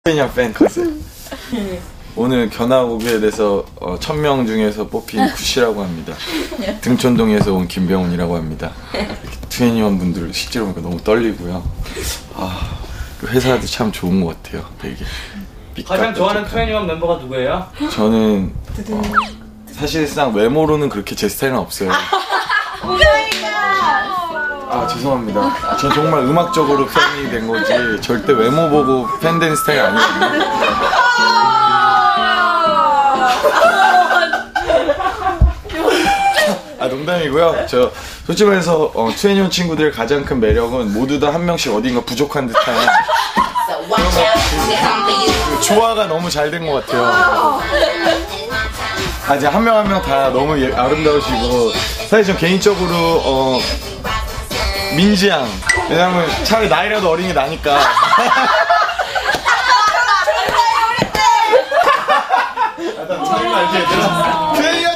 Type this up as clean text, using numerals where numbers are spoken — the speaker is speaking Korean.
그냥 팬 컨셉. 오늘 견학오게 돼서 1000명 중에서 뽑힌 구시라고 합니다. 등촌동에서 온 김병훈이라고 합니다. 투애니원 분들 실제로 보니까 너무 떨리고요. 그 회사도 참 좋은 것 같아요. 되게 가장 좋아하는 투애니원 멤버가 누구예요? 저는 사실상 외모로는 그렇게 제 스타일은 없어요. 죄송합니다. 전 정말 음악적으로 팬이 된 거지 절대 외모 보고 팬된 스타일 아니거든요. 농담이고요. 저 솔직히 말해서 투애니원 친구들의 가장 큰 매력은 모두 다 한 명씩 어딘가 부족한 듯한 그 조화가 너무 잘 된 것 같아요. 이제 한 명 한 명 다 너무 아름다우시고 사실 전 개인적으로 민지 양, 왜냐면 차라리 나이라도 어린 게 나니까. 투애니원